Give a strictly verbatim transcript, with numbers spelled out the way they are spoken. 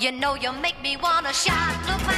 You know you make me wanna shout. Look